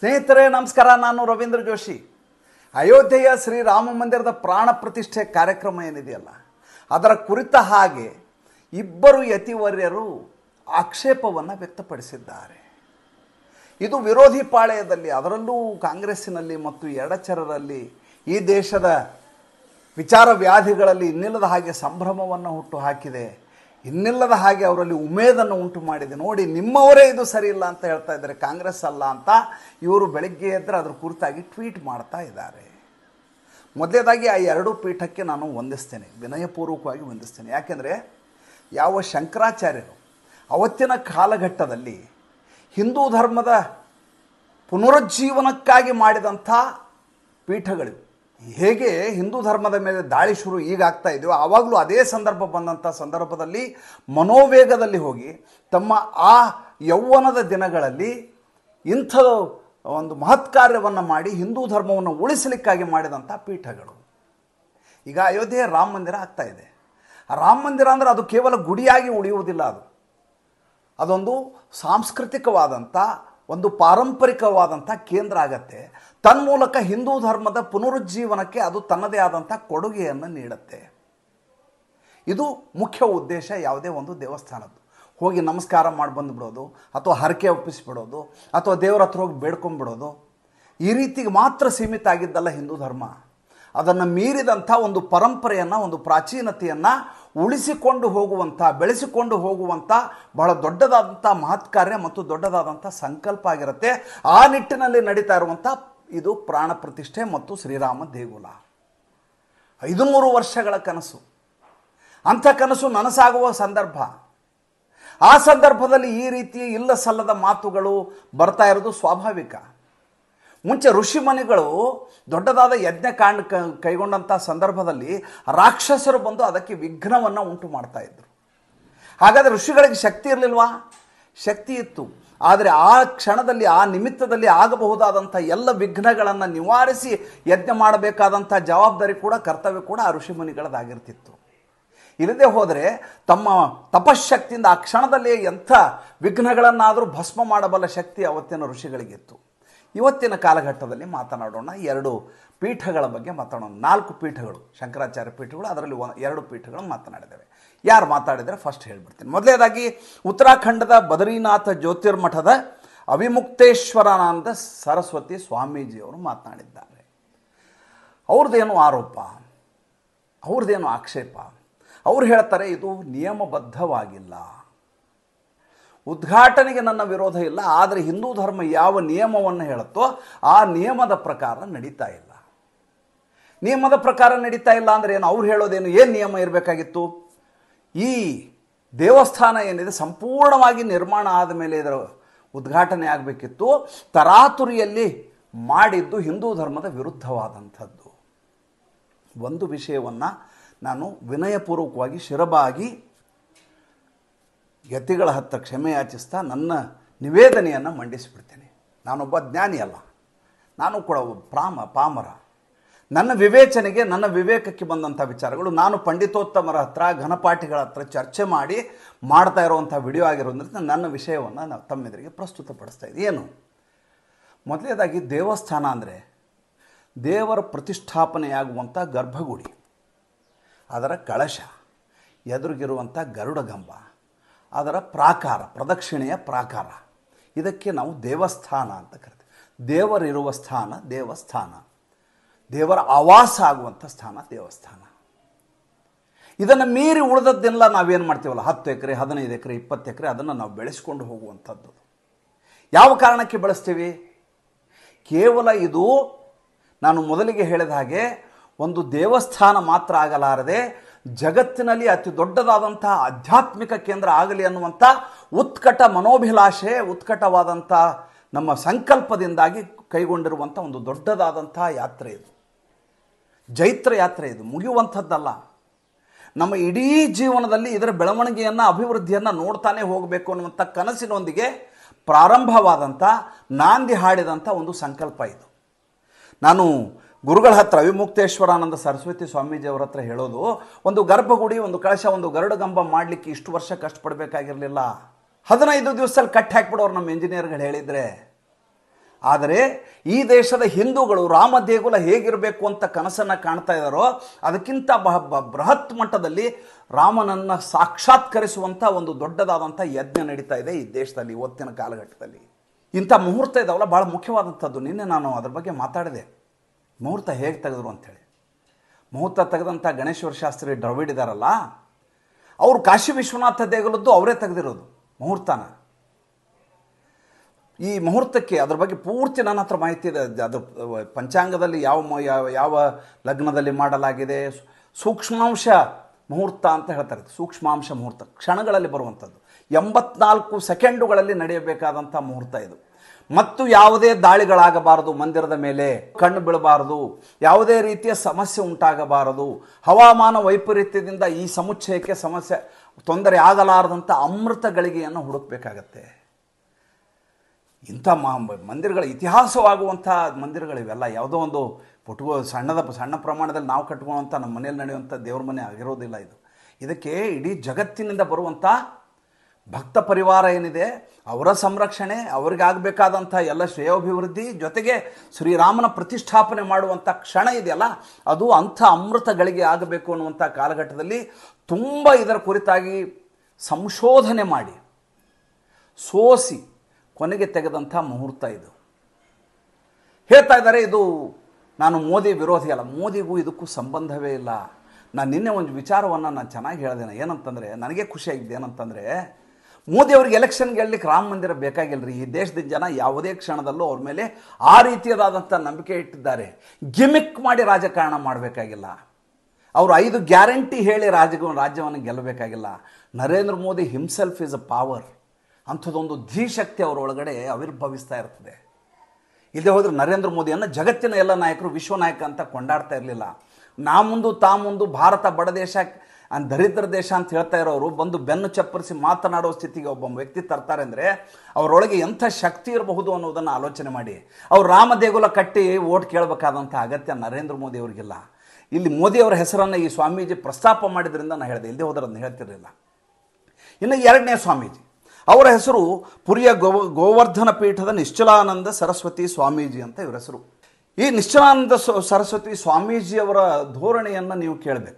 ಸ್ನೇಹಿತರೆ ನಮಸ್ಕಾರ. ನಾನು ರವೀಂದ್ರ ಜೋಶಿ. ಅಯೋಧ್ಯೆಯ ಶ್ರೀರಾಮ ಮಂದಿರದ ಪ್ರಾಣ ಪ್ರತಿಷ್ಠೆ ಕಾರ್ಯಕ್ರಮ ಏನಿದೆಯಲ್ಲ, ಅದರ ಕುರಿತ ಹಾಗೆ ಇಬ್ಬರು ಯತಿವರ್ಯರು ಆಕ್ಷೇಪವನ್ನು ವ್ಯಕ್ತಪಡಿಸಿದ್ದಾರೆ. ಇದು ವಿರೋಧಿ ಪಾಳೆಯದಲ್ಲಿ, ಅದರಲ್ಲೂ ಕಾಂಗ್ರೆಸ್ಸಿನಲ್ಲಿ ಮತ್ತು ಎಡಚರರಲ್ಲಿ, ಈ ದೇಶದ ವಿಚಾರ ವ್ಯಾಧಿಗಳಲ್ಲಿ ಇನ್ನಿಲ್ಲದ ಹಾಗೆ ಸಂಭ್ರಮವನ್ನು ಹುಟ್ಟು ಹಾಕಿದೆ, ಇನ್ನಿಲ್ಲದ ಹಾಗೆ ಅವರಲ್ಲಿ ಉಮೇದನ್ನು ಉಂಟು ಮಾಡಿದೆ. ನೋಡಿ, ನಿಮ್ಮವರೇ ಇದು ಸರಿ ಇಲ್ಲ ಅಂತ ಹೇಳ್ತಾ ಇದ್ದಾರೆ, ಕಾಂಗ್ರೆಸ್ ಅಲ್ಲ ಅಂತ ಇವರು ಬೆಳಗ್ಗೆ ಎದ್ದರೆ ಅದ್ರ ಕುರಿತಾಗಿ ಟ್ವೀಟ್ ಮಾಡ್ತಾ ಇದ್ದಾರೆ. ಮೊದಲೇದಾಗಿ ಆ ಎರಡೂ ಪೀಠಕ್ಕೆ ನಾನು ವಂದಿಸ್ತೇನೆ, ವಿನಯಪೂರ್ವಕವಾಗಿ ವಂದಿಸ್ತೇನೆ. ಯಾಕೆಂದರೆ ಯಾವ ಶಂಕರಾಚಾರ್ಯರು ಅವತ್ತಿನ ಕಾಲಘಟ್ಟದಲ್ಲಿ ಹಿಂದೂ ಧರ್ಮದ ಪುನರುಜ್ಜೀವನಕ್ಕಾಗಿ ಮಾಡಿದಂಥ ಪೀಠಗಳು, ಹೇಗೆ ಹಿಂದೂ ಧರ್ಮದ ಮೇಲೆ ದಾಳಿ ಶುರು ಈಗ ಆಗ್ತಾ ಇದೆಯೋ, ಆವಾಗಲೂ ಅದೇ ಸಂದರ್ಭ ಬಂದಂಥ ಸಂದರ್ಭದಲ್ಲಿ ಮನೋವೇಗದಲ್ಲಿ ಹೋಗಿ ತಮ್ಮ ಆ ಯೌವನದ ದಿನಗಳಲ್ಲಿ ಇಂಥ ಒಂದು ಮಹತ್ ಕಾರ್ಯವನ್ನು ಮಾಡಿ ಹಿಂದೂ ಧರ್ಮವನ್ನು ಉಳಿಸಲಿಕ್ಕಾಗಿ ಮಾಡಿದಂಥ ಪೀಠಗಳು. ಈಗ ಅಯೋಧ್ಯೆಯ ರಾಮ ಮಂದಿರ ಆಗ್ತಾ ಇದೆ. ಆ ರಾಮ ಮಂದಿರ ಅಂದರೆ ಅದು ಕೇವಲ ಗುಡಿಯಾಗಿ ಉಳಿಯುವುದಿಲ್ಲ, ಅದೊಂದು ಸಾಂಸ್ಕೃತಿಕವಾದಂಥ ಒಂದು ಪಾರಂಪರಿಕವಾದಂಥ ಕೇಂದ್ರ ಆಗತ್ತೆ. ತನ್ಮೂಲಕ ಹಿಂದೂ ಧರ್ಮದ ಪುನರುಜ್ಜೀವನಕ್ಕೆ ಅದು ತನ್ನದೇ ಆದಂಥ ಕೊಡುಗೆಯನ್ನು ನೀಡುತ್ತೆ. ಇದು ಮುಖ್ಯ ಉದ್ದೇಶ ಯಾವುದೇ ಒಂದು ದೇವಸ್ಥಾನದ್ದು. ಹೋಗಿ ನಮಸ್ಕಾರ ಮಾಡಿ ಬಂದುಬಿಡೋದು, ಅಥವಾ ಹರಕೆ ಒಪ್ಪಿಸಿಬಿಡೋದು, ಅಥವಾ ದೇವರ ಹತ್ರ ಹೋಗಿ ಬೇಡ್ಕೊಂಡ್ಬಿಡೋದು, ಈ ರೀತಿಗೆ ಮಾತ್ರ ಸೀಮಿತ ಆಗಿದ್ದಲ್ಲ ಹಿಂದೂ ಧರ್ಮ. ಅದನ್ನು ಮೀರಿದಂಥ ಒಂದು ಪರಂಪರೆಯನ್ನು, ಒಂದು ಪ್ರಾಚೀನತೆಯನ್ನು ಉಳಿಸಿಕೊಂಡು ಹೋಗುವಂಥ, ಬೆಳೆಸಿಕೊಂಡು ಹೋಗುವಂಥ ಬಹಳ ದೊಡ್ಡದಾದಂಥ ಮಹತ್ ಕಾರ್ಯ ಮತ್ತು ದೊಡ್ಡದಾದಂಥ ಸಂಕಲ್ಪ ಆಗಿರುತ್ತೆ. ಆ ನಿಟ್ಟಿನಲ್ಲಿ ನಡೀತಾ ಇರುವಂಥ ಇದು ಪ್ರಾಣ ಪ್ರತಿಷ್ಠೆ ಮತ್ತು ಶ್ರೀರಾಮ ದೇಗುಲ. 500 ವರ್ಷಗಳ ಕನಸು. ಅಂಥ ಕನಸು ನನಸಾಗುವ ಸಂದರ್ಭ. ಆ ಸಂದರ್ಭದಲ್ಲಿ ಈ ರೀತಿ ಇಲ್ಲ ಸಲ್ಲದ ಮಾತುಗಳು ಬರ್ತಾ ಇರೋದು ಸ್ವಾಭಾವಿಕ. ಮುಂಚೆ ಋಷಿಮುನಿಗಳು ದೊಡ್ಡದಾದ ಯಜ್ಞ ಕೈಗೊಂಡಂಥ ಸಂದರ್ಭದಲ್ಲಿ ರಾಕ್ಷಸರು ಬಂದು ಅದಕ್ಕೆ ವಿಘ್ನವನ್ನು ಉಂಟು ಮಾಡ್ತಾ ಇದ್ರು. ಹಾಗಾದರೆ ಋಷಿಗಳಿಗೆ ಶಕ್ತಿ ಇರಲಿಲ್ವಾ? ಶಕ್ತಿ ಇತ್ತು. ಆದರೆ ಆ ಕ್ಷಣದಲ್ಲಿ, ಆ ನಿಮಿತ್ತದಲ್ಲಿ ಆಗಬಹುದಾದಂಥ ಎಲ್ಲ ವಿಘ್ನಗಳನ್ನು ನಿವಾರಿಸಿ ಯಜ್ಞ ಮಾಡಬೇಕಾದಂಥ ಜವಾಬ್ದಾರಿ ಕೂಡ, ಕರ್ತವ್ಯ ಕೂಡ ಆ ಋಷಿಮುನಿಗಳದಾಗಿರ್ತಿತ್ತು. ಇಲ್ಲದೆ ಹೋದರೆ ತಮ್ಮ ತಪಶಕ್ತಿಯಿಂದ ಆ ಕ್ಷಣದಲ್ಲಿ ಎಂಥ ವಿಘ್ನಗಳನ್ನಾದರೂ ಭಸ್ಮ ಮಾಡಬಲ್ಲ ಶಕ್ತಿ ಅವತ್ತಿನ ಋಷಿಗಳಿಗಿತ್ತು. ಇವತ್ತಿನ ಕಾಲಘಟ್ಟದಲ್ಲಿ ಮಾತನಾಡೋಣ. 2 ಪೀಠಗಳ ಬಗ್ಗೆ ಮಾತಾಡೋಣ. 4 ಪೀಠಗಳು ಶಂಕರಾಚಾರ್ಯ ಪೀಠಗಳು, ಅದರಲ್ಲಿ 2 ಪೀಠಗಳು ಮಾತನಾಡಿದ್ದೇವೆ. ಯಾರು ಮಾತಾಡಿದರೆ ಫಸ್ಟ್ ಹೇಳ್ಬಿಡ್ತೀನಿ. ಮೊದಲನೇದಾಗಿ ಉತ್ತರಾಖಂಡದ ಬದರಿನಾಥ ಜ್ಯೋತಿರ್ಮಠದ ಅವಿಮುಕ್ತೇಶ್ವರಾನಂದ ಸರಸ್ವತಿ ಸ್ವಾಮೀಜಿಯವರು ಮಾತನಾಡಿದ್ದಾರೆ. ಅವ್ರದ್ದೇನು ಆರೋಪ, ಅವ್ರದ್ದೇನು ಆಕ್ಷೇಪ? ಅವ್ರು ಹೇಳ್ತಾರೆ, ಇದು ನಿಯಮಬದ್ಧವಾಗಿಲ್ಲ. ಉದ್ಘಾಟನೆಗೆ ನನ್ನ ವಿರೋಧ ಇಲ್ಲ, ಆದರೆ ಹಿಂದೂ ಧರ್ಮ ಯಾವ ನಿಯಮವನ್ನು ಹೇಳುತ್ತೋ ಆ ನಿಯಮದ ಪ್ರಕಾರ ನಡೀತಾ ಇಲ್ಲ. ನಿಯಮದ ಪ್ರಕಾರ ನಡೀತಾ ಇಲ್ಲ ಅಂದರೆ ಏನು? ಅವ್ರು ಹೇಳೋದೇನು? ಏನು ನಿಯಮ ಇರಬೇಕಾಗಿತ್ತು? ಈ ದೇವಸ್ಥಾನ ಏನಿದೆ ಸಂಪೂರ್ಣವಾಗಿ ನಿರ್ಮಾಣ ಆದ ಮೇಲೆ ಇದರ ಉದ್ಘಾಟನೆ ಆಗಬೇಕಿತ್ತು. ತರಾತುರಿಯಲ್ಲಿ ಮಾಡಿದ್ದು ಹಿಂದೂ ಧರ್ಮದ ವಿರುದ್ಧವಾದಂಥದ್ದು. ಒಂದು ವಿಷಯವನ್ನು ನಾನು ವಿನಯಪೂರ್ವಕವಾಗಿ ಶಿರಬಾಗಿ ಯತಿಗಳ ಹತ್ರ ಕ್ಷಮೆ ಯಾಚಿಸ್ತಾ ನನ್ನ ನಿವೇದನೆಯನ್ನು ಮಂಡಿಸಿಬಿಡ್ತೇನೆ. ನಾನೊಬ್ಬ ಜ್ಞಾನಿ ಅಲ್ಲ, ನಾನು ಕೂಡ ಒಬ್ಬ ಪಾಮರ. ನನ್ನ ವಿವೇಚನೆಗೆ, ನನ್ನ ವಿವೇಕಕ್ಕೆ ಬಂದಂಥ ವಿಚಾರಗಳು ನಾನು ಪಂಡಿತೋತ್ತಮರ ಹತ್ರ, ಘನಪಾಠಿಗಳ ಹತ್ರ ಚರ್ಚೆ ಮಾಡಿ ಮಾಡ್ತಾ ಇರುವಂಥ ವಿಡಿಯೋ ಆಗಿರೋದ್ರಿಂದ ನನ್ನ ವಿಷಯವನ್ನು ನಾವು ತಮ್ಮೆದುರಿಗೆ ಪ್ರಸ್ತುತಪಡಿಸ್ತಾ ಇದ್ದೀವಿ. ಏನು? ಮೊದಲನೇದಾಗಿ ದೇವಸ್ಥಾನ ಅಂದರೆ ದೇವರ ಪ್ರತಿಷ್ಠಾಪನೆಯಾಗುವಂಥ ಗರ್ಭಗುಡಿ, ಅದರ ಕಳಶ, ಎದುರಿಗಿರುವಂಥ ಗರುಡಗಂಬ, ಅದರ ಪ್ರಾಕಾರ, ಪ್ರದಕ್ಷಿಣೆಯ ಪ್ರಾಕಾರ, ಇದಕ್ಕೆ ನಾವು ದೇವಸ್ಥಾನ ಅಂತ ಕರಿತೀವಿ. ದೇವರಿರುವ ಸ್ಥಾನ ದೇವಸ್ಥಾನ, ದೇವರ ಆವಾಸ ಆಗುವಂಥ ಸ್ಥಾನ ದೇವಸ್ಥಾನ. ಇದನ್ನು ಮೀರಿ ಉಳಿದದ್ದೆಲ್ಲ ನಾವೇನು ಮಾಡ್ತೀವಲ್ಲ, 10 ಎಕರೆ, 15 ಎಕರೆ, 20 ಎಕರೆ, ಅದನ್ನು ನಾವು ಬೆಳೆಸ್ಕೊಂಡು ಹೋಗುವಂಥದ್ದು. ಯಾವ ಕಾರಣಕ್ಕೆ ಬೆಳೆಸ್ತೀವಿ? ಕೇವಲ ಇದು ನಾನು ಮೊದಲಿಗೆ ಹೇಳಿದ ಹಾಗೆ ಒಂದು ದೇವಸ್ಥಾನ ಮಾತ್ರ ಆಗಲಾರದೆ ಜಗತ್ತಿನಲ್ಲಿ ಅತಿ ದೊಡ್ಡದಾದಂಥ ಆಧ್ಯಾತ್ಮಿಕ ಕೇಂದ್ರ ಆಗಲಿ ಅನ್ನುವಂಥ ಉತ್ಕಟ ಮನೋಭಿಲಾಷೆ, ಉತ್ಕಟವಾದಂಥ ನಮ್ಮ ಸಂಕಲ್ಪದಿಂದಾಗಿ ಕೈಗೊಂಡಿರುವಂಥ ಒಂದು ದೊಡ್ಡದಾದಂಥ ಯಾತ್ರೆ ಇದು. ಜೈತ್ರ ಯಾತ್ರೆ ಇದು, ಮುಗಿಯುವಂಥದ್ದಲ್ಲ. ನಮ್ಮ ಇಡೀ ಜೀವನದಲ್ಲಿ ಇದರ ಬೆಳವಣಿಗೆಯನ್ನು, ಅಭಿವೃದ್ಧಿಯನ್ನು ನೋಡ್ತಾನೆ ಹೋಗಬೇಕು ಅನ್ನುವಂಥ ಕನಸಿನೊಂದಿಗೆ ಪ್ರಾರಂಭವಾದಂಥ, ನಾಂದಿ ಹಾಡಿದಂಥ ಒಂದು ಸಂಕಲ್ಪ ಇದು. ನಾನು ಗುರುಗಳ ಹತ್ರ, ಅವಿಮುಕ್ತೇಶ್ವರಾನಂದ ಸರಸ್ವತಿ ಸ್ವಾಮೀಜಿಯವರ ಹತ್ರ ಹೇಳೋದು, ಒಂದು ಗರ್ಭಗುಡಿ, ಒಂದು ಕಳಶ, ಒಂದು ಗರುಡಗಂಬ ಮಾಡಲಿಕ್ಕೆ ಇಷ್ಟು ವರ್ಷ ಕಷ್ಟಪಡಬೇಕಾಗಿರಲಿಲ್ಲ. 15 ದಿವಸದಲ್ಲಿ ಕಟ್ಟಿ ಹಾಕಿಬಿಡೋರು ನಮ್ಮ ಇಂಜಿನಿಯರ್ಗಳು ಹೇಳಿದರೆ. ಆದರೆ ಈ ದೇಶದ ಹಿಂದೂಗಳು ರಾಮ ದೇಗುಲ ಹೇಗಿರಬೇಕು ಅಂತ ಕನಸನ್ನು ಕಾಣ್ತಾ ಇದ್ದಾರೋ ಅದಕ್ಕಿಂತ ಬೃಹತ್ ಮಟ್ಟದಲ್ಲಿ ರಾಮನನ್ನು ಸಾಕ್ಷಾತ್ಕರಿಸುವಂಥ ಒಂದು ದೊಡ್ಡದಾದಂಥ ಯಜ್ಞ ನಡೀತಾ ಇದೆ ಈ ದೇಶದಲ್ಲಿ ಇವತ್ತಿನ ಕಾಲಘಟ್ಟದಲ್ಲಿ. ಇಂಥ ಮುಹೂರ್ತ ಇದಾವಲ್ಲ ಭಾಳ ಮುಖ್ಯವಾದಂಥದ್ದು. ನಿನ್ನೆ ನಾನು ಅದ್ರ ಬಗ್ಗೆ ಮಾತಾಡಿದೆ, ಮುಹೂರ್ತ ಹೇಗೆ ತೆಗೆದ್ರು ಅಂಥೇಳಿ. ಮುಹೂರ್ತ ತೆಗೆದಂಥ ಗಣೇಶ್ವರ ಶಾಸ್ತ್ರಿ ದ್ರವಿಡ್ ಇದ್ದಾರಲ್ಲ, ಅವರು ಕಾಶಿ ವಿಶ್ವನಾಥ ದೇಗುಲದ್ದು ಅವರೇ ತೆಗೆದಿರೋದು ಮುಹೂರ್ತನ. ಈ ಮುಹೂರ್ತಕ್ಕೆ ಅದ್ರ ಬಗ್ಗೆ ಪೂರ್ತಿ ನನ್ನ ಹತ್ರ ಮಾಹಿತಿ ಇದೆ. ಅದು ಪಂಚಾಂಗದಲ್ಲಿ ಯಾವ ಲಗ್ನದಲ್ಲಿ ಮಾಡಲಾಗಿದೆ, ಸೂಕ್ಷ್ಮಾಂಶ ಮುಹೂರ್ತ ಅಂತ ಹೇಳ್ತಾರೆ. ಸೂಕ್ಷ್ಮಾಂಶ ಮುಹೂರ್ತ ಕ್ಷಣಗಳಲ್ಲಿ ಬರುವಂಥದ್ದು, 84 ಸೆಕೆಂಡುಗಳಲ್ಲಿ ನಡೆಯಬೇಕಾದಂಥ ಮುಹೂರ್ತ ಇದು. ಮತ್ತು ಯಾವುದೇ ದಾಳಿಗಳಾಗಬಾರದು, ಮಂದಿರದ ಮೇಲೆ ಕಣ್ಣು ಬೀಳಬಾರದು, ಯಾವುದೇ ರೀತಿಯ ಸಮಸ್ಯೆ ಉಂಟಾಗಬಾರದು, ಹವಾಮಾನ ವೈಪರೀತ್ಯದಿಂದ ಈ ಸಮುಚ್ಚಯಕ್ಕೆ ತೊಂದರೆ ಆಗಲಾರದಂಥ ಅಮೃತ ಗಳಿಗೆಯನ್ನು ಹುಡುಕಬೇಕಾಗತ್ತೆ. ಇಂಥ ಮಂದಿರಗಳ ಇತಿಹಾಸವಾಗುವಂಥ ಮಂದಿರಗಳಿವೆಲ್ಲ. ಯಾವುದೋ ಒಂದು ಸಣ್ಣ ಪ್ರಮಾಣದಲ್ಲಿ ನಾವು ಕಟ್ಕೊಳ್ಳುವಂಥ ನಮ್ಮ ಮನೆಯಲ್ಲಿ ನಡೆಯುವಂಥ ದೇವ್ರ ಮನೆ ಆಗಿರೋದಿಲ್ಲ ಇದು. ಇದಕ್ಕೆ ಇಡೀ ಜಗತ್ತಿನಿಂದ ಬರುವಂಥ ಭಕ್ತ ಪರಿವಾರ ಏನಿದೆ ಅವರ ಸಂರಕ್ಷಣೆ, ಅವರಿಗಾಗಬೇಕಾದಂಥ ಎಲ್ಲ ಶ್ರೇಯೋಭಿವೃದ್ಧಿ, ಜೊತೆಗೆ ಶ್ರೀರಾಮನ ಪ್ರತಿಷ್ಠಾಪನೆ ಮಾಡುವಂಥ ಕ್ಷಣ ಇದೆಯಲ್ಲ, ಅದು ಅಂಥ ಅಮೃತಗಳಿಗೆ ಆಗಬೇಕು ಅನ್ನುವಂಥ ಕಾಲಘಟ್ಟದಲ್ಲಿ ತುಂಬ ಇದರ ಕುರಿತಾಗಿ ಸಂಶೋಧನೆ ಮಾಡಿ ಸೋಸಿ ಕೊನೆಗೆ ತೆಗೆದಂಥ ಮುಹೂರ್ತ ಇದು. ಹೇಳ್ತಾ ಇದ್ದಾರೆ ಇದು ನಾನು ಮೋದಿ ವಿರೋಧಿ ಅಲ್ಲ, ಮೋದಿಗೂ ಇದಕ್ಕೂ ಸಂಬಂಧವೇ ಇಲ್ಲ. ನಾನು ನಿನ್ನೆ ಒಂದು ವಿಚಾರವನ್ನು ನಾನು ಚೆನ್ನಾಗಿ ಹೇಳಿದ್ದೇನೆ. ಏನಂತಂದರೆ ನನಗೆ ಖುಷಿಯಾಗಿದೆ. ಏನಂತಂದರೆ ಮೋದಿಯವ್ರಿಗೆ ಎಲೆಕ್ಷನ್ ಗೆಲ್ಲಲಿಕ್ಕೆ ರಾಮ ಮಂದಿರ ಬೇಕಾಗಿಲ್ಲ ರೀ. ಈ ದೇಶದ ಜನ ಯಾವುದೇ ಕ್ಷಣದಲ್ಲೂ ಅವ್ರ ಮೇಲೆ ಆ ರೀತಿಯಾದಂಥ ನಂಬಿಕೆ ಇಟ್ಟಿದ್ದಾರೆ. ಗಿಮಿಕ್ ಮಾಡಿ ರಾಜಕಾರಣ ಮಾಡಬೇಕಾಗಿಲ್ಲ. ಅವರು 5 ಗ್ಯಾರಂಟಿ ಹೇಳಿ ರಾಜ್ಯವನ್ನು ಗೆಲ್ಲಬೇಕಾಗಿಲ್ಲ. Narendra Modi himself is a power. ಅಂಥದ್ದೊಂದು ಧೀಶಕ್ತಿ ಅವರೊಳಗಡೆ ಆವಿರ್ಭವಿಸ್ತಾ ಇರ್ತದೆ. ಇಲ್ಲದೆ ಹೋದರೆ ನರೇಂದ್ರ ಮೋದಿಯನ್ನು ಜಗತ್ತಿನ ಎಲ್ಲ ನಾಯಕರು ವಿಶ್ವ ನಾಯಕ ಅಂತ ಕೊಂಡಾಡ್ತಾ ಇರಲಿಲ್ಲ. ನಾ ಮುಂದು ತಾ ಮುಂದು ಭಾರತ ಬಡ ದೇಶ, ದರಿದ್ರ ದೇಶ ಅಂತ ಹೇಳ್ತಾ ಇರೋರು ಬಂದು ಬೆನ್ನು ಚಪ್ಪರಿಸಿ ಮಾತನಾಡೋ ಸ್ಥಿತಿಗೆ ಒಬ್ಬ ವ್ಯಕ್ತಿ ತರ್ತಾರೆ ಅಂದರೆ ಅವರೊಳಗೆ ಎಂಥ ಶಕ್ತಿ ಇರಬಹುದು ಅನ್ನೋದನ್ನು ಆಲೋಚನೆ ಮಾಡಿ. ಅವ್ರು ರಾಮ ದೇಗುಲ ಕಟ್ಟಿ ಓಟ್ ಕೇಳಬೇಕಾದಂಥ ಅಗತ್ಯ ನರೇಂದ್ರ ಮೋದಿ ಅವರಿಗಿಲ್ಲ. ಇಲ್ಲಿ ಮೋದಿಯವರ ಹೆಸರನ್ನು ಈ ಸ್ವಾಮೀಜಿ ಪ್ರಸ್ತಾಪ ಮಾಡಿದ್ರಿಂದ ನಾನು ಹೇಳಿದೆ, ಇಲ್ಲದೆ ಹೋದ್ರೆ ಅದನ್ನು ಹೇಳ್ತಿರಲಿಲ್ಲ. ಇನ್ನು 2ನೇ ಸ್ವಾಮೀಜಿ, ಅವರ ಹೆಸರು ಪುರಿಯ ಗೋವರ್ಧನ ಪೀಠದ ನಿಶ್ಚಲಾನಂದ ಸರಸ್ವತಿ ಸ್ವಾಮೀಜಿ ಅಂತ ಇವರ ಹೆಸರು. ಈ ನಿಶ್ಚಲಾನಂದ ಸರಸ್ವತಿ ಸ್ವಾಮೀಜಿಯವರ ಧೋರಣೆಯನ್ನು ನೀವು ಕೇಳಬೇಕು.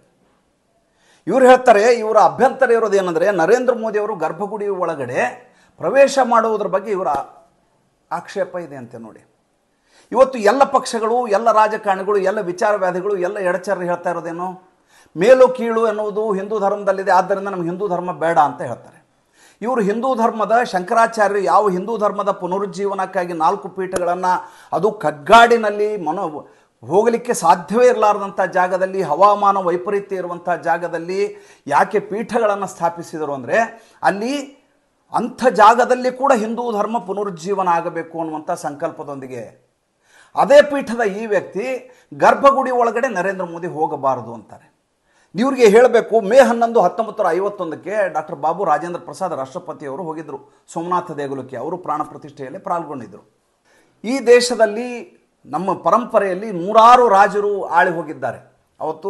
ಇವರು ಹೇಳ್ತಾರೆ, ಇವರ ಅಭ್ಯಂತರ ಇರೋದೇನೆಂದರೆ ನರೇಂದ್ರ ಮೋದಿಯವರು ಗರ್ಭಗುಡಿ ಒಳಗಡೆ ಪ್ರವೇಶ ಮಾಡುವುದರ ಬಗ್ಗೆ ಇವರ ಆಕ್ಷೇಪ ಇದೆ ಅಂತೆ. ನೋಡಿ, ಇವತ್ತು ಎಲ್ಲ ಪಕ್ಷಗಳು, ಎಲ್ಲ ರಾಜಕಾರಣಿಗಳು, ಎಲ್ಲ ವಿಚಾರವಾದಿಗಳು, ಎಲ್ಲ ಎಡಚರು ಹೇಳ್ತಾ ಇರೋದೇನು, ಮೇಲು ಕೀಳು ಎನ್ನುವುದು ಹಿಂದೂ ಧರ್ಮದಲ್ಲಿದೆ, ಆದ್ದರಿಂದ ನಮ್ಗೆ ಹಿಂದೂ ಧರ್ಮ ಬೇಡ ಅಂತ ಹೇಳ್ತಾರೆ. ಇವರು ಹಿಂದೂ ಧರ್ಮದ ಶಂಕರಾಚಾರ್ಯರು ಯಾವ ಹಿಂದೂ ಧರ್ಮದ ಪುನರುಜ್ಜೀವನಕ್ಕಾಗಿ 4 ಪೀಠಗಳನ್ನು, ಅದು ಕಗ್ಗಾಡಿನಲ್ಲಿ ಹೋಗಲಿಕ್ಕೆ ಸಾಧ್ಯವೇ ಇರಲಾರದಂಥ ಜಾಗದಲ್ಲಿ, ಹವಾಮಾನ ವೈಪರೀತ್ಯ ಇರುವಂಥ ಜಾಗದಲ್ಲಿ ಯಾಕೆ ಪೀಠಗಳನ್ನು ಸ್ಥಾಪಿಸಿದರು ಅಂದರೆ ಅಲ್ಲಿ ಅಂಥ ಜಾಗದಲ್ಲಿ ಕೂಡ ಹಿಂದೂ ಧರ್ಮ ಪುನರುಜ್ಜೀವನ ಆಗಬೇಕು ಅನ್ನುವಂಥ ಸಂಕಲ್ಪದೊಂದಿಗೆ. ಅದೇ ಪೀಠದ ಈ ವ್ಯಕ್ತಿ ಗರ್ಭಗುಡಿ ಒಳಗಡೆ ನರೇಂದ್ರ ಮೋದಿ ಹೋಗಬಾರದು ಅಂತಾರೆ. ಇವ್ರಿಗೆ ಹೇಳಬೇಕು, ಮೇ 11, 1951ಕ್ಕೆ ಡಾಕ್ಟರ್ ಬಾಬು ರಾಜೇಂದ್ರ ಪ್ರಸಾದ್ ರಾಷ್ಟ್ರಪತಿಯವರು ಹೋಗಿದ್ದರು ಸೋಮನಾಥ ದೇಗುಲಕ್ಕೆ. ಅವರು ಪ್ರಾಣ ಪ್ರತಿಷ್ಠೆಯಲ್ಲಿ ಪಾಲ್ಗೊಂಡಿದ್ದರು. ಈ ದೇಶದಲ್ಲಿ ನಮ್ಮ ಪರಂಪರೆಯಲ್ಲಿ 100 ರಾಜರು ಆಳಿ ಹೋಗಿದ್ದಾರೆ. ಅವತ್ತು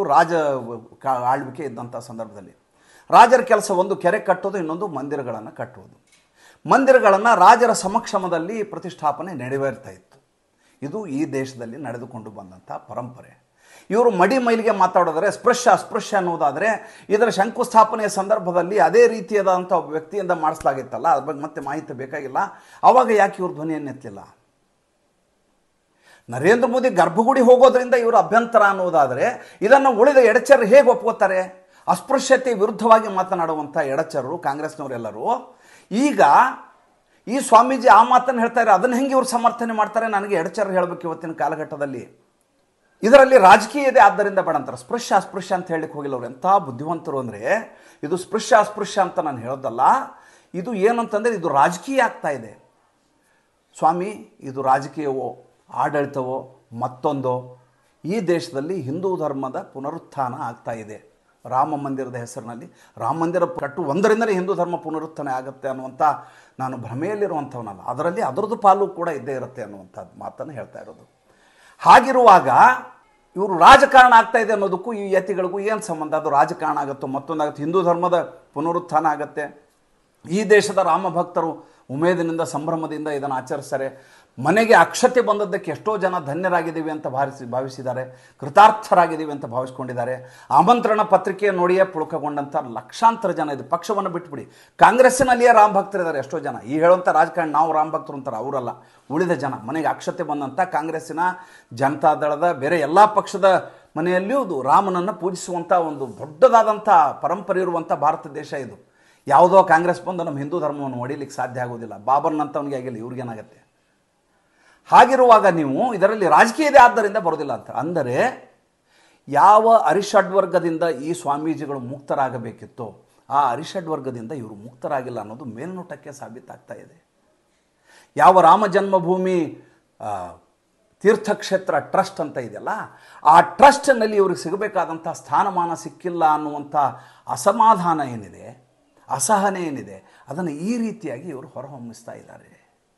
ಆಳ್ವಿಕೆ ಇದ್ದಂಥ ಸಂದರ್ಭದಲ್ಲಿ ರಾಜರ ಕೆಲಸ ಒಂದು ಕೆರೆ ಕಟ್ಟೋದು, ಇನ್ನೊಂದು ಮಂದಿರಗಳನ್ನು ಕಟ್ಟುವುದು. ಮಂದಿರಗಳನ್ನು ರಾಜರ ಸಮಕ್ಷಮದಲ್ಲಿ ಪ್ರತಿಷ್ಠಾಪನೆ ನೆರವೇರ್ತಾ ಇತ್ತು. ಇದು ಈ ದೇಶದಲ್ಲಿ ನಡೆದುಕೊಂಡು ಬಂದಂಥ ಪರಂಪರೆ. ಇವರು ಮಡಿ ಮೈಲಿಗೆ ಮಾತಾಡೋದಾದರೆ ಅಸ್ಪೃಶ್ಯ ಅನ್ನೋದಾದರೆ ಇದರ ಶಂಕುಸ್ಥಾಪನೆಯ ಸಂದರ್ಭದಲ್ಲಿ ಅದೇ ರೀತಿಯಾದಂಥ ಒಬ್ಬ ವ್ಯಕ್ತಿಯಿಂದ ಮಾಡಿಸಲಾಗಿತ್ತಲ್ಲ, ಅದ್ರ ಬಗ್ಗೆ ಮತ್ತೆ ಮಾಹಿತಿ ಬೇಕಾಗಿಲ್ಲ. ಆವಾಗ ಯಾಕೆ ಇವರು ಧ್ವನಿಯನ್ನು ಎತ್ತಲಿಲ್ಲ? ನರೇಂದ್ರ ಮೋದಿ ಗರ್ಭಗುಡಿ ಹೋಗೋದ್ರಿಂದ ಇವರ ಅಭ್ಯಂತರ ಅನ್ನೋದಾದರೆ ಇದನ್ನು ಉಳಿದ ಎಡಚರರು ಹೇಗೆ ಒಪ್ಕೋತಾರೆ? ಅಸ್ಪೃಶ್ಯತೆ ವಿರುದ್ಧವಾಗಿ ಮಾತನಾಡುವಂಥ ಎಡಚರರು, ಕಾಂಗ್ರೆಸ್ನವರೆಲ್ಲರೂ ಈಗ ಈ ಸ್ವಾಮೀಜಿ ಆ ಮಾತನ್ನು ಹೇಳ್ತಾರೆ, ಅದನ್ನು ಹೆಂಗೆ ಇವರು ಸಮರ್ಥನೆ ಮಾಡ್ತಾರೆ? ನನಗೆ ಎಡಚರರು ಹೇಳಬೇಕು ಇವತ್ತಿನ ಕಾಲಘಟ್ಟದಲ್ಲಿ. ಇದರಲ್ಲಿ ರಾಜಕೀಯ ಇದೆ, ಆದ್ದರಿಂದ ಬೇಡ ಅಂತಾರೆ. ಅಸ್ಪೃಶ್ಯ ಅಂತ ಹೇಳಲಿಕ್ಕೆ ಹೋಗಿಲ್ಲ ಅವರು. ಎಂಥ ಬುದ್ಧಿವಂತರು ಅಂದರೆ, ಇದು ಅಸ್ಪೃಶ್ಯ ಅಂತ ನಾನು ಹೇಳೋದಲ್ಲ, ಇದು ಏನಂತಂದರೆ ಇದು ರಾಜಕೀಯ ಆಗ್ತಾ ಇದೆ. ಸ್ವಾಮಿ, ಇದು ರಾಜಕೀಯವೋ ಆಡಳಿತವೋ ಮತ್ತೊಂದೋ, ಈ ದೇಶದಲ್ಲಿ ಹಿಂದೂ ಧರ್ಮದ ಪುನರುತ್ಥಾನ ಆಗ್ತಾ ಇದೆ. ರಾಮ ಮಂದಿರದ ಹೆಸರಿನಲ್ಲಿ ರಾಮ ಮಂದಿರ ಕಟ್ಟುವುದರಿಂದಲೇ ಹಿಂದೂ ಧರ್ಮ ಪುನರುತ್ಥಾನ ಆಗುತ್ತೆ ಅನ್ನುವಂಥ ನಾನು ಭ್ರಮೆಯಲ್ಲಿರುವಂಥವನಲ್ಲ. ಅದರಲ್ಲಿ ಅದರದ್ದು ಪಾಲು ಕೂಡ ಇದ್ದೇ ಇರುತ್ತೆ ಅನ್ನುವಂಥ ಮಾತನ್ನು ಹೇಳ್ತಾ ಇರೋದು. ಹಾಗಿರುವಾಗ ಇವರು ರಾಜಕಾರಣ ಆಗ್ತಾ ಇದೆ ಅನ್ನೋದಕ್ಕೂ ಈ ಯತಿಗಳಿಗೂ ಏನು ಸಂಬಂಧ? ಅದು ರಾಜಕಾರಣ ಆಗುತ್ತೋ ಮತ್ತೊಂದಾಗುತ್ತೆ, ಹಿಂದೂ ಧರ್ಮದ ಪುನರುತ್ಥಾನ ಆಗುತ್ತೆ, ಈ ದೇಶದ ರಾಮ ಭಕ್ತರು ಉಮೇದಿನಿಂದ ಸಂಭ್ರಮದಿಂದ ಇದನ್ನು ಆಚರಿಸ್ತಾರೆ. ಮನೆಗೆ ಅಕ್ಷತೆ ಬಂದದ್ದಕ್ಕೆ ಎಷ್ಟೋ ಜನ ಧನ್ಯರಾಗಿದ್ದೀವಿ ಅಂತ ಭಾವಿಸಿದ್ದಾರೆ, ಕೃತಾರ್ಥರಾಗಿದ್ದೀವಿ ಅಂತ ಭಾವಿಸ್ಕೊಂಡಿದ್ದಾರೆ. ಆಮಂತ್ರಣ ಪತ್ರಿಕೆ ನೋಡಿಯೇ ಪುಳಕಗೊಂಡಂಥ ಲಕ್ಷಾಂತರ ಜನ. ಇದು ಪಕ್ಷವನ್ನು ಬಿಟ್ಬಿಡಿ, ಕಾಂಗ್ರೆಸ್ಸಿನಲ್ಲಿಯೇ ರಾಮ ಭಕ್ತರಿದ್ದಾರೆ ಎಷ್ಟೋ ಜನ. ಈ ಹೇಳುವಂಥ ರಾಜಕಾರಣ ನಾವು ರಾಮ ಭಕ್ತರು ಅಂತಾರೆ, ಅವರಲ್ಲ, ಉಳಿದ ಜನ. ಮನೆಗೆ ಅಕ್ಷತೆ ಬಂದಂಥ ಕಾಂಗ್ರೆಸ್ಸಿನ, ಜನತಾದಳದ, ಬೇರೆ ಎಲ್ಲ ಪಕ್ಷದ ಮನೆಯಲ್ಲಿಯೂ ಇದು ರಾಮನನ್ನು ಪೂಜಿಸುವಂಥ ಒಂದು ದೊಡ್ಡದಾದಂಥ ಪರಂಪರೆ ಇರುವಂಥ ಭಾರತ ದೇಶ ಇದು. ಯಾವುದೋ ಕಾಂಗ್ರೆಸ್ ಬಂದು ನಮ್ಮ ಹಿಂದೂ ಧರ್ಮವನ್ನು ಹೊಡಿಲಿಕ್ಕೆ ಸಾಧ್ಯ ಆಗೋದಿಲ್ಲ. ಬಾಬರ್ನಂಥವನಿಗೆ ಆಗಿಲ್ಲ, ಇವ್ರಿಗೇನಾಗತ್ತೆ? ಹಾಗಿರುವಾಗ ನೀವು ಇದರಲ್ಲಿ ರಾಜಕೀಯದೇ ಆದ್ದರಿಂದ ಬರೋದಿಲ್ಲ ಅಂತ ಅಂದರೆ, ಯಾವ ಅರಿಷಡ್ವರ್ಗದಿಂದ ಈ ಸ್ವಾಮೀಜಿಗಳು ಮುಕ್ತರಾಗಬೇಕಿತ್ತೋ ಆ ಅರಿಷಡ್ವರ್ಗದಿಂದ ಇವರು ಮುಕ್ತರಾಗಿಲ್ಲ ಅನ್ನೋದು ಮೇಲ್ನೋಟಕ್ಕೆ ಸಾಬೀತಾಗ್ತಾ ಇದೆ. ಯಾವ ರಾಮ ಜನ್ಮಭೂಮಿ ತೀರ್ಥಕ್ಷೇತ್ರ ಟ್ರಸ್ಟ್ ಅಂತ ಇದೆಯಲ್ಲ, ಆ ಟ್ರಸ್ಟ್ನಲ್ಲಿ ಇವ್ರಿಗೆ ಸಿಗಬೇಕಾದಂಥ ಸ್ಥಾನಮಾನ ಸಿಕ್ಕಿಲ್ಲ ಅನ್ನುವಂಥ ಅಸಮಾಧಾನ ಏನಿದೆ, ಅಸಹನೆ ಏನಿದೆ, ಅದನ್ನು ಈ ರೀತಿಯಾಗಿ ಇವರು ಹೊರಹೊಮ್ಮಿಸ್ತಾ ಇದ್ದಾರೆ.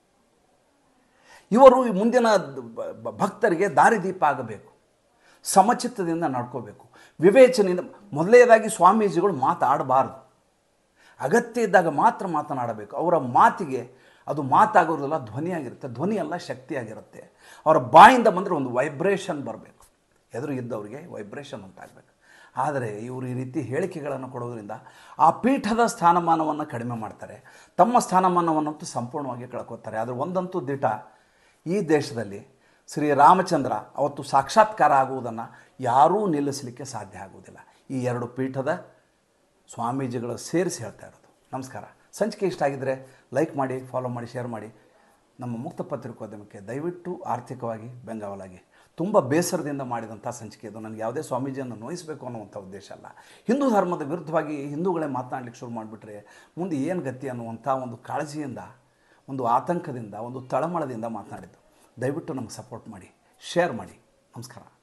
ಇವರು ಮುಂದಿನ ಭಕ್ತರಿಗೆ ದಾರಿದೀಪ ಆಗಬೇಕು, ಸಮಚಿತ್ತದಿಂದ ನಡ್ಕೋಬೇಕು, ವಿವೇಚನೆಯಿಂದ. ಮೊದಲನೇದಾಗಿ ಸ್ವಾಮೀಜಿಗಳು ಮಾತಾಡಬಾರ್ದು, ಅಗತ್ಯ ಇದ್ದಾಗ ಮಾತ್ರ ಮಾತನಾಡಬೇಕು. ಅವರ ಮಾತಿಗೆ ಅದು ಮಾತಾಗೋದಿಲ್ಲ, ಧ್ವನಿಯಾಗಿರುತ್ತೆ. ಧ್ವನಿಯಲ್ಲ, ಶಕ್ತಿಯಾಗಿರುತ್ತೆ. ಅವರ ಬಾಯಿಂದ ಬಂದರೆ ಒಂದು ವೈಬ್ರೇಷನ್ ಬರಬೇಕು, ಎದುರು ಇದ್ದವರಿಗೆ ವೈಬ್ರೇಷನ್ ಉಂಟಾಗಬೇಕು. ಆದರೆ ಇವರು ಈ ರೀತಿ ಹೇಳಿಕೆಗಳನ್ನು ಕೊಡೋದ್ರಿಂದ ಆ ಪೀಠದ ಸ್ಥಾನಮಾನವನ್ನು ಕಡಿಮೆ ಮಾಡ್ತಾರೆ, ತಮ್ಮ ಸ್ಥಾನಮಾನವನ್ನಂತೂ ಸಂಪೂರ್ಣವಾಗಿ ಕಳ್ಕೊತಾರೆ. ಆದರೆ ಒಂದಂತೂ ದಿಟ, ಈ ದೇಶದಲ್ಲಿ ಶ್ರೀರಾಮಚಂದ್ರ ಅವತ್ತು ಸಾಕ್ಷಾತ್ಕಾರ ಆಗುವುದನ್ನು ಯಾರೂ ನಿಲ್ಲಿಸಲಿಕ್ಕೆ ಸಾಧ್ಯ ಆಗುವುದಿಲ್ಲ. ಈ ಎರಡು ಪೀಠದ ಸ್ವಾಮೀಜಿಗಳು ಸೇರಿಸಿ ಹೇಳ್ತಾ ಇರೋದು. ನಮಸ್ಕಾರ. ಸಂಚಿಕೆ ಇಷ್ಟ ಆಗಿದ್ದರೆ ಲೈಕ್ ಮಾಡಿ, ಫಾಲೋ ಮಾಡಿ, ಶೇರ್ ಮಾಡಿ. ನಮ್ಮ ಮುಕ್ತ ಪತ್ರಿಕೋದ್ಯಮಕ್ಕೆ ದಯವಿಟ್ಟು ಆರ್ಥಿಕವಾಗಿ ಬೆಂಗಾವಲಾಗಿ. ತುಂಬ ಬೇಸರದಿಂದ ಮಾಡಿದಂಥ ಸಂಚಿಕೆ ಇದು. ನನಗೆ ಯಾವುದೇ ಸ್ವಾಮೀಜಿಯನ್ನು ನೋಯಿಸಬೇಕು ಅನ್ನುವಂಥ ಉದ್ದೇಶ ಅಲ್ಲ. ಹಿಂದೂ ಧರ್ಮದ ವಿರುದ್ಧವಾಗಿ ಹಿಂದೂಗಳೇ ಮಾತನಾಡಲಿಕ್ಕೆ ಶುರು ಮಾಡಿಬಿಟ್ರೆ ಮುಂದೆ ಏನು ಗತಿ ಅನ್ನುವಂಥ ಒಂದು ಕಾಳಜಿಯಿಂದ, ಒಂದು ಆತಂಕದಿಂದ, ಒಂದು ತಳಮಳದಿಂದ ಮಾತನಾಡಿದ್ದು. ದಯವಿಟ್ಟು ನಮಗೆ ಸಪೋರ್ಟ್ ಮಾಡಿ, ಶೇರ್ ಮಾಡಿ. ನಮಸ್ಕಾರ.